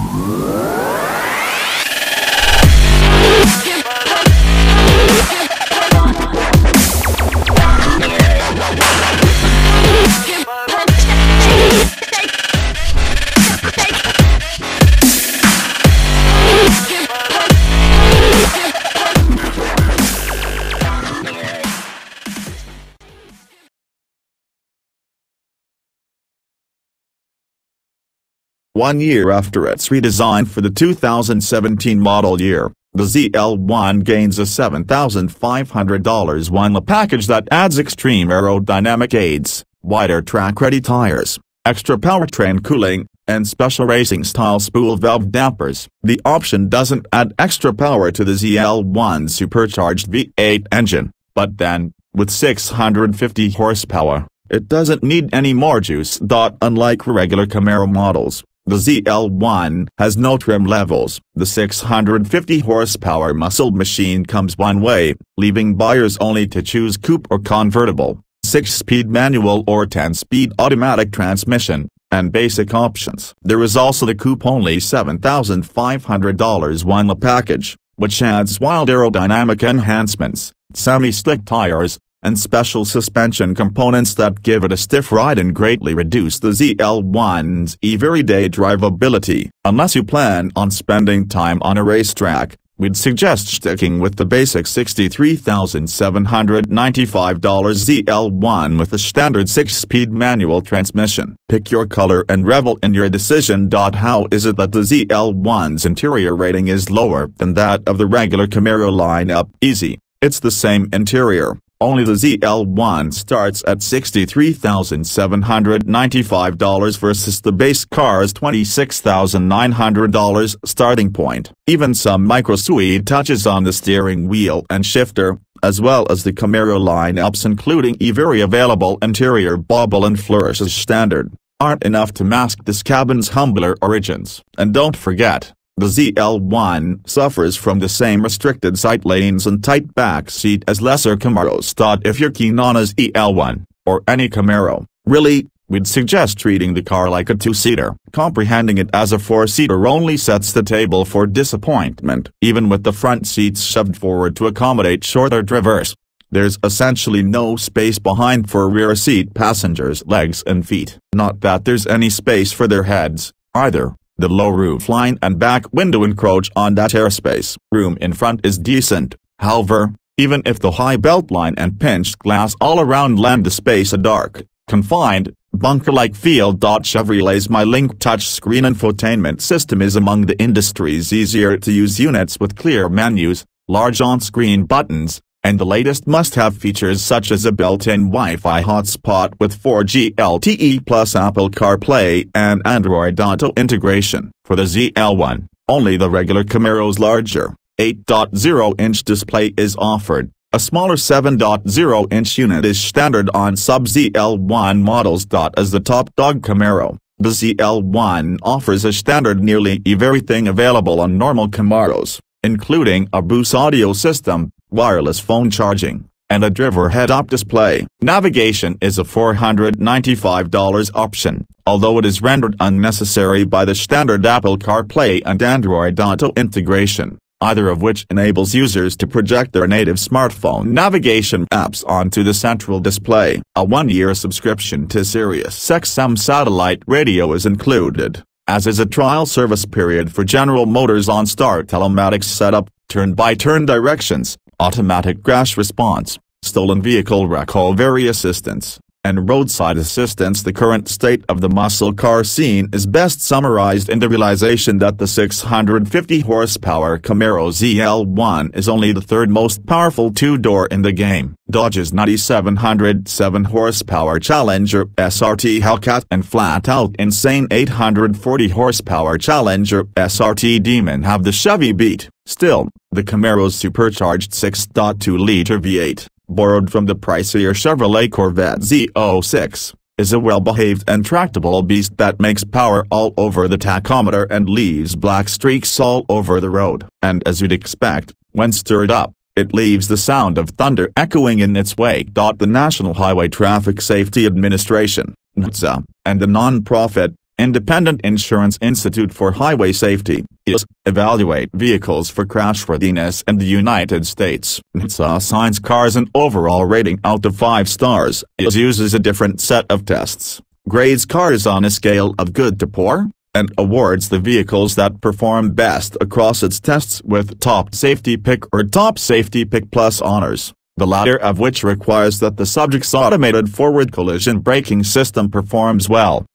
1 year after its redesign for the 2017 model year, the ZL1 gains a $7,500 1LE package that adds extreme aerodynamic aids, wider track-ready tires, extra powertrain cooling, and special racing-style spool-valve dampers. The option doesn't add extra power to the ZL1's supercharged V8 engine, but then, with 650 horsepower, it doesn't need any more juice. Unlike regular Camaro models, the ZL1 has no trim levels. The 650 horsepower muscle machine comes one way, leaving buyers only to choose coupe or convertible, 6-speed manual or 10-speed automatic transmission, and basic options. There is also the coupe-only $7,500 1LE package, which adds wild aerodynamic enhancements, semi-slick tires, and special suspension components that give it a stiff ride and greatly reduce the ZL1's everyday drivability. Unless you plan on spending time on a racetrack, we'd suggest sticking with the basic $63,795 ZL1 with a standard 6-speed manual transmission. Pick your color and revel in your decision. How is it that the ZL1's interior rating is lower than that of the regular Camaro lineup? Easy, it's the same interior. Only the ZL1 starts at $63,795 versus the base car's $26,900 starting point. Even some microsuede touches on the steering wheel and shifter, as well as the Camaro lineups including a very available interior bauble and flourish as standard, aren't enough to mask this cabin's humbler origins. And don't forget, the ZL1 suffers from the same restricted sight lanes and tight back seat as lesser Camaros. If you're keen on a ZL1, or any Camaro, really, we'd suggest treating the car like a two-seater. Comprehending it as a four-seater only sets the table for disappointment. Even with the front seats shoved forward to accommodate shorter drivers, there's essentially no space behind for rear seat passengers' legs and feet. Not that there's any space for their heads, either. The low roofline and back window encroach on that airspace. Room in front is decent, however, even if the high beltline and pinched glass all around lend the space a dark, confined, bunker-like feel. Chevrolet's MyLink touchscreen infotainment system is among the industry's easier-to-use units with clear menus, large on-screen buttons, and the latest must-have features such as a built-in Wi-Fi hotspot with 4G LTE plus Apple CarPlay and Android Auto integration. For the ZL1, only the regular Camaro's larger, 8.0-inch display is offered. A smaller 7.0-inch unit is standard on sub-ZL1 models. As the top dog Camaro, the ZL1 offers a standard nearly everything available on normal Camaros, including a Bose audio system, wireless phone charging, and a driver head-up display. Navigation is a $495 option, although it is rendered unnecessary by the standard Apple CarPlay and Android Auto integration, either of which enables users to project their native smartphone navigation apps onto the central display. A 1-year subscription to SiriusXM satellite radio is included, as is a trial service period for General Motors OnStar telematics setup, turn-by-turn directions, automatic crash response, stolen vehicle recovery assistance, and roadside assistance. The current state of the muscle car scene is best summarized in the realization that the 650 horsepower Camaro ZL1 is only the third most powerful two-door in the game. Dodge's 9,707 horsepower Challenger SRT Hellcat and flat-out insane 840 horsepower Challenger SRT Demon have the Chevy beat. Still, the Camaro's supercharged 6.2-liter V8, borrowed from the pricier Chevrolet Corvette Z06, is a well-behaved and tractable beast that makes power all over the tachometer and leaves black streaks all over the road. And as you'd expect, when stirred up, it leaves the sound of thunder echoing in its wake. The National Highway Traffic Safety Administration, NHTSA, and the non-profit, Independent Insurance Institute for Highway Safety, IS, evaluate vehicles for crashworthiness in the United States. NHTSA assigns cars an overall rating out of 5 stars. IS uses a different set of tests, grades cars on a scale of good to poor, and awards the vehicles that perform best across its tests with Top Safety Pick or Top Safety Pick Plus honors, the latter of which requires that the subject's automated forward collision braking system performs well.